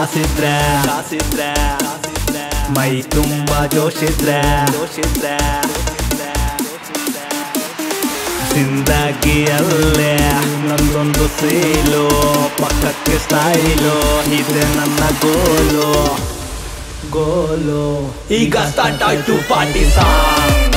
ಕಾಸಿದ್ರೆ ಮೈ ತುಂಬಾ ಜೋಶಿದ್ರೆ ಜಿಂದಗಿಯಲ್ಲೇ ನಂದೊಂದು ಸೀಲು ಪಕ್ಕಕ್ಕೆ ಸ್ಟೈಲು ಇದೆ ನನ್ನ ಗೋಲು ಈಗ ಸ್ಟಾರ್ಟ್ ಆಯ್ತು ಪಾರ್ಟಿ ಸಾಂಗ್